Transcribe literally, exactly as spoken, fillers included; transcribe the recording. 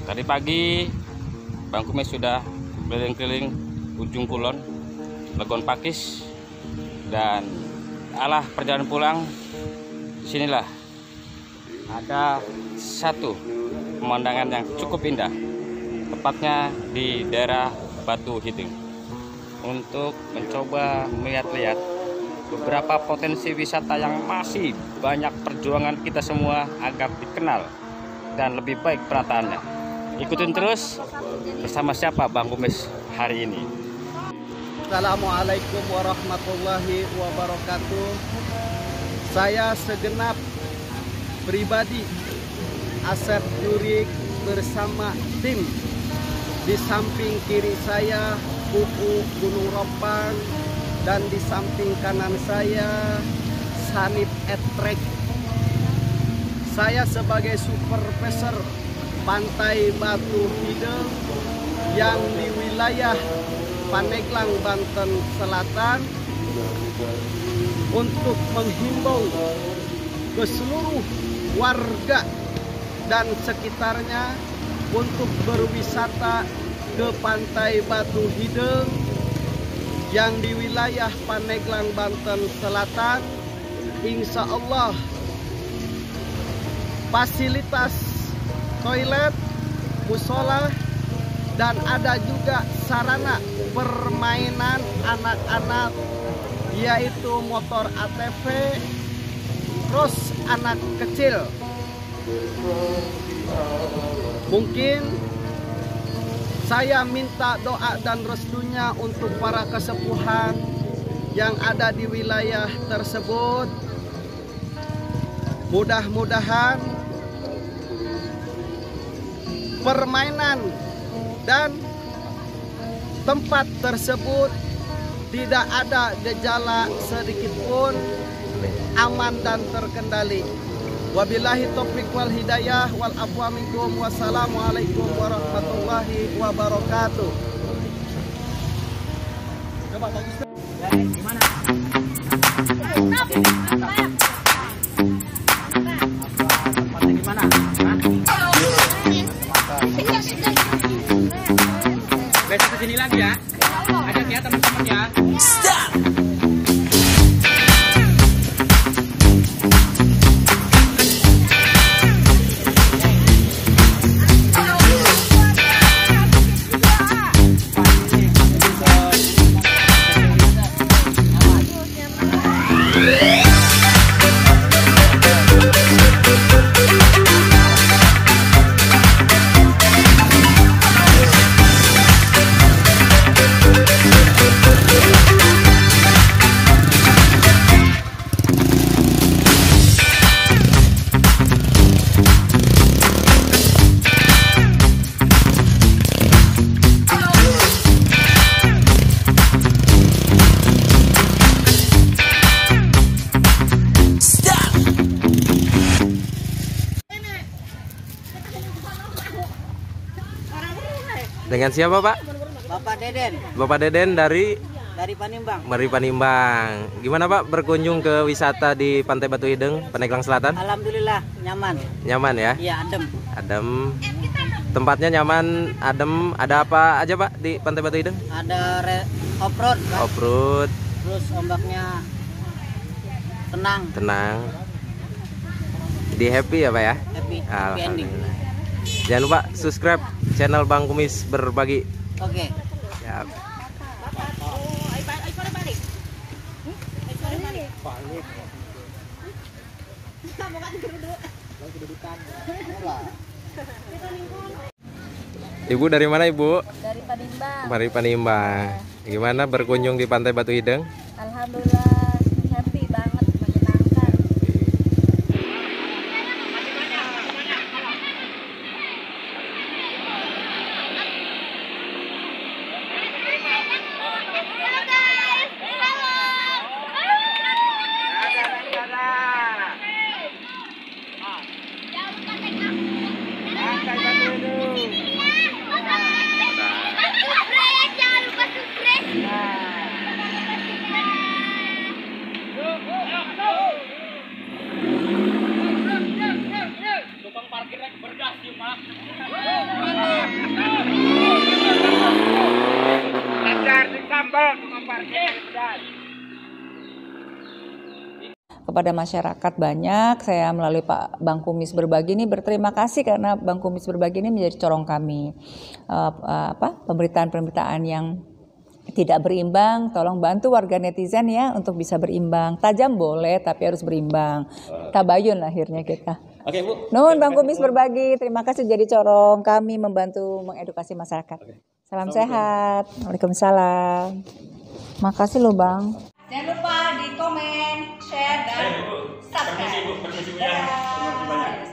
Tadi pagi Bang Kumis sudah keliling-keliling ujung kulon, Legon Pakis, dan alah perjalanan pulang. Disinilah ada satu pemandangan yang cukup indah, tepatnya di daerah Batu Hideng, untuk mencoba melihat-lihat beberapa potensi wisata yang masih banyak perjuangan kita semua agar dikenal dan lebih baik penataannya. Ikutin terus bersama siapa Bang Kumis hari ini. Assalamualaikum warahmatullahi wabarakatuh. Saya segenap pribadi Asep Jurik bersama tim. Di samping kiri saya Kuku Gunung Rompang, dan di samping kanan saya Sanip Etrek. Saya sebagai supervisor Pantai Batu Hideng yang di wilayah Pandeglang, Banten Selatan, untuk menghimbau ke seluruh warga dan sekitarnya untuk berwisata ke Pantai Batu Hideng yang di wilayah Pandeglang, Banten Selatan. Insya Allah fasilitas toilet, musola, dan ada juga sarana permainan anak-anak, yaitu motor A T V, terus anak kecil. Mungkin saya minta doa dan restunya untuk para kesepuhan yang ada di wilayah tersebut. Mudah-mudahan permainan dan tempat tersebut tidak ada gejala sedikit pun, aman dan terkendali. Wabillahi taufiq wal hidayah wal afwa minkum. Wassalamualaikum warahmatullahi wabarakatuh. Coba bagus. Gimana? Tempatnya gimana? Besok kesini lagi ya. Ajak ya teman-teman ya. Stop. Dengan siapa Pak? Bapak Deden. Bapak Deden dari Dari Panimbang. Dari Panimbang. Gimana Pak berkunjung ke wisata di Pantai Batu Hideng, Pandeglang Selatan? Alhamdulillah nyaman. Nyaman ya? Iya, adem. Adem. Tempatnya nyaman, adem. Ada apa aja Pak di Pantai Batu Hideng? Ada off-road, Pak. Off-road. Terus ombaknya tenang. Tenang. Jadi happy ya Pak ya? Happy. Happy ending. Jangan lupa subscribe channel Bang Kumis Berbagi. Oke. Ya. Ibu dari mana Ibu? Dari Panimbang. Dari Panimbang. Gimana berkunjung di Pantai Batu Hideng? Alhamdulillah happy banget, menyenangkan. kepada masyarakat banyak. Saya melalui Pak Bang Kumis Berbagi ini berterima kasih karena Bang Kumis Berbagi ini menjadi corong kami. Uh, uh, apa pemberitaan-pemberitaan yang tidak berimbang, tolong bantu warga netizen ya untuk bisa berimbang. Tajam boleh tapi harus berimbang. Tabayun akhirnya kita. Oke Bu. Nuhun Bang Kumis Berbagi, terima kasih jadi corong kami membantu mengedukasi masyarakat. Salam sehat. Waalaikumsalam. Makasih loh Bang. Jangan lupa di komen, share, dan subscribe. Permisi Bu, permisi Bu ya. Terima kasih banyak.